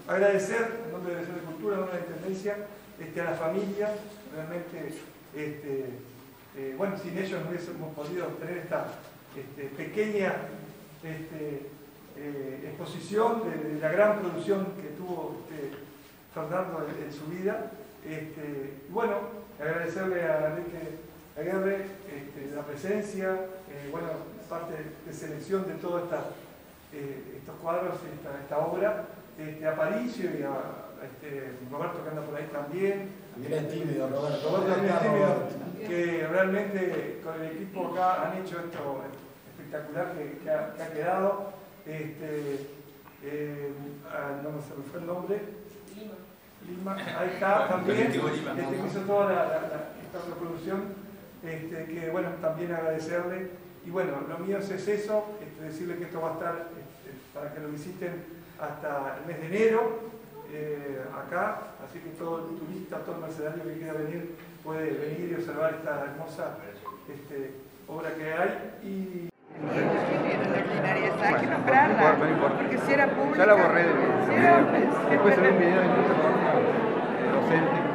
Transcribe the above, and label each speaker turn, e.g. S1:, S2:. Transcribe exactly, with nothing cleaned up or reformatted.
S1: agradecer en nombre de la Dirección de Cultura, en nombre de la Intendencia, este, a la familia, realmente, este, eh, bueno, sin ellos no hubiésemos podido tener esta este, pequeña este, eh, exposición de, de la gran producción que tuvo este, Fernando en, en su vida. Este, y bueno, agradecerle a Enrique Aguirre este, la presencia, eh, bueno, parte de selección de todos eh, estos cuadros, esta, esta obra, este, a Paricio y a, a este, Roberto que anda por ahí también.
S2: También es tímido, Roberto.
S1: Roberto también es tímido, que realmente con el equipo acá han hecho esto espectacular que, que, ha, que ha quedado. Este, eh, ah, no me se me fue el nombre. Lima. Lima, ahí está también, este, que hizo toda la, la, la, esta reproducción. Este, que bueno, también agradecerle, y bueno, lo mío es eso, este, decirle que esto va a estar este, para que lo visiten hasta el mes de enero, eh, acá, así que todo el turista, todo el mercenario que quiera venir puede venir y observar esta hermosa este, obra que hay. Y...
S3: Hay que nombrarla, porque si era pública...
S4: Ya la borré de mi
S3: si era,
S4: después salió un video de docente.